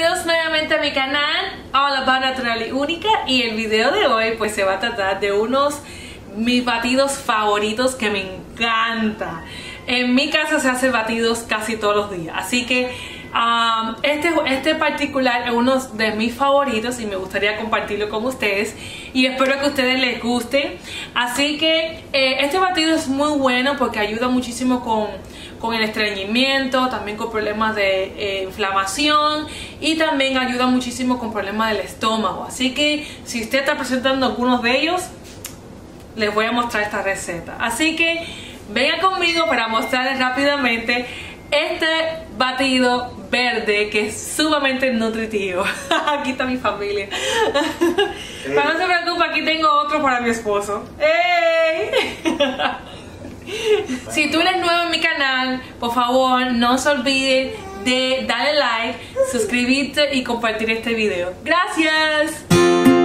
Bienvenidos nuevamente a mi canal All About Natural y Única, y el video de hoy pues se va a tratar de mis batidos favoritos que me encanta. En mi casa se hacen batidos casi todos los días, así que este particular es uno de mis favoritos y me gustaría compartirlo con ustedes y espero que a ustedes les guste. Así que este batido es muy bueno porque ayuda muchísimo con el estreñimiento, también con problemas de inflamación, y también ayuda muchísimo con problemas del estómago. Así que si usted está presentando algunos de ellos, les voy a mostrar esta receta. Así que vengan conmigo para mostrarles rápidamente este batido verde que es sumamente nutritivo. Aquí está mi familia. Pero no se preocupe, aquí tengo otro para mi esposo. ¡Hey! Si tú eres nuevo en mi canal, por favor no se olviden de darle like, suscribirte y compartir este video. ¡Gracias!